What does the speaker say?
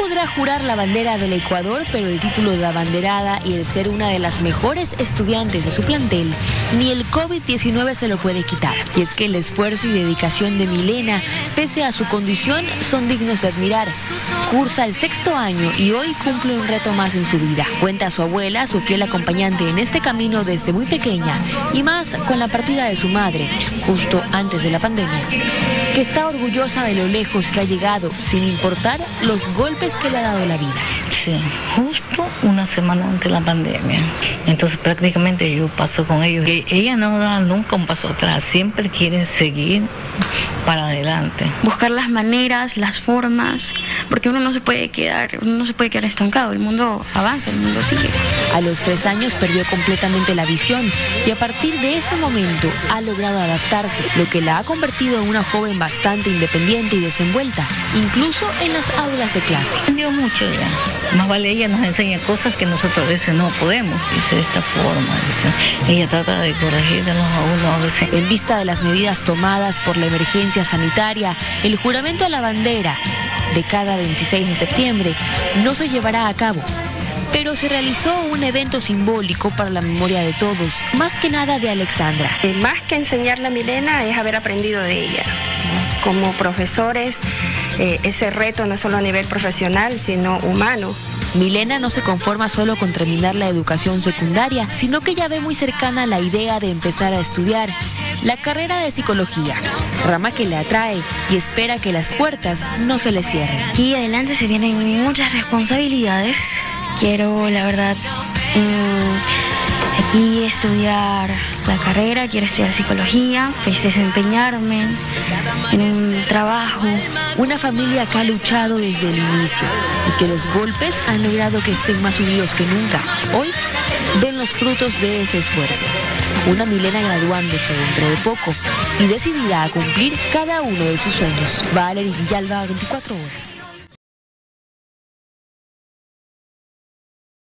podrá jurar la bandera del Ecuador, pero el título de abanderada y el ser una de las mejores estudiantes de su plantel, ni el COVID-19 se lo puede quitar. Y es que el esfuerzo y dedicación de Milena, pese a su condición, son dignos de admirar. Cursa el 6º año y hoy cumple un reto más en su vida. Cuenta a su abuela, su fiel acompañante en este camino desde muy pequeña, y más con la partida de su madre, justo antes de la pandemia, que está orgullosa de lo lejos que ha llegado, sin importar los golpes que le ha dado la vida. Sí, justo una semana antes de la pandemia. Entonces prácticamente yo paso con ellos. Ella no da nunca un paso atrás, siempre quiere seguir para adelante. Buscar las maneras, las formas, porque uno no se puede quedar estancado, el mundo avanza, el mundo sigue. A los 3 años perdió completamente la visión y a partir de ese momento ha logrado adaptarse, lo que la ha convertido en una joven bastante independiente y desenvuelta, incluso en las aulas de clase. Aprendió mucho ya. Más vale ella nos enseña cosas que nosotros a veces no podemos, dice de esta forma. Dice. Ella trata de corregirnos a uno a veces. En vista de las medidas tomadas por la emergencia sanitaria, el juramento a la bandera de cada 26 de septiembre no se llevará a cabo, pero se realizó un evento simbólico para la memoria de todos, más que nada de Alexandra. Más que enseñarle a Milena es haber aprendido de ella. Como profesores, ese reto no solo a nivel profesional, sino humano. Milena no se conforma solo con terminar la educación secundaria, sino que ya ve muy cercana la idea de empezar a estudiar la carrera de psicología, rama que le atrae y espera que las puertas no se le cierren. Aquí adelante se vienen muchas responsabilidades. Quiero, la verdad, aquí estudiar la carrera, quiero estudiar psicología, pues desempeñarme en un trabajo. Una familia que ha luchado desde el inicio y que los golpes han logrado que estén más unidos que nunca. Hoy ven los frutos de ese esfuerzo. Una Milena graduándose dentro de poco y decidida a cumplir cada uno de sus sueños. Valery Villalba, 24 horas.